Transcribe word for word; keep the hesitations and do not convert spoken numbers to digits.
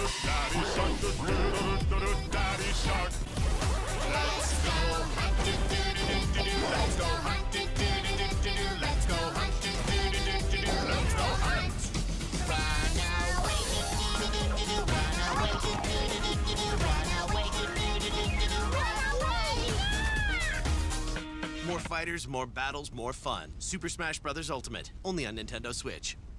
Daddy Shark, Daddy Shark. Let's go hunt, do do do do do. Let's go hunt, do do do do do. Let's go hunt, do do do do do. Let's go hunt. Run away, do do do do do. Run away, do do do do do. Run away, do do do do do. Run away. More fighters, more battles, more fun. Super Smash Bros. Ultimate, only on Nintendo Switch.